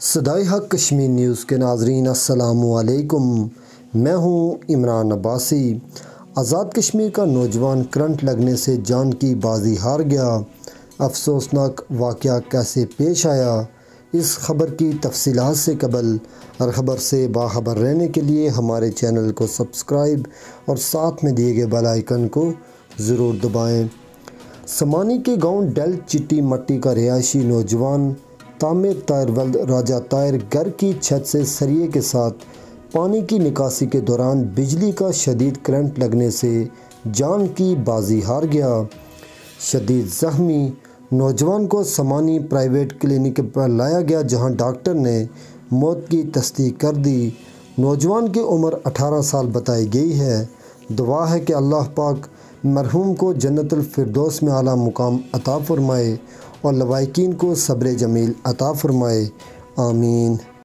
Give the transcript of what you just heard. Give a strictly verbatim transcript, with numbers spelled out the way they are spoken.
صدائے حق کشمیر نیوز کے ناظرین السلام علیکم، میں ہوں عمران عباسی۔ آزاد کشمیر کا نوجوان کرنٹ لگنے سے جان کی بازی ہار گیا، افسوسناک واقعہ کیسے پیش آیا؟ اس خبر کی تفصیلات سے قبل ہر خبر سے باخبر رہنے کے لیے ہمارے چینل کو سبسکرائب اور ساتھ میں دیے گئے بیل آئیکن کو ضرور دبائیں۔ سمانی کے گاؤں ڈیل چٹی مٹی کا رہائشی نوجوان تامر طاہر ولد راجہ طاہر گھر کی چھت سے سریے کے ساتھ پانی کی نکاسی کے دوران بجلی کا شدید کرنٹ لگنے سے جان کی بازی ہار گیا۔ شدید زخمی نوجوان کو سمانی پرائیویٹ کلینک پر لایا گیا، جہاں ڈاکٹر نے موت کی تصدیق کر دی۔ نوجوان کی عمر اٹھارہ سال بتائی گئی ہے۔ دعا ہے کہ اللہ پاک مرحوم کو جنت الفردوس میں اعلیٰ مقام عطا فرمائے اور لواحقین کو صبر جمیل عطا فرمائے، آمین۔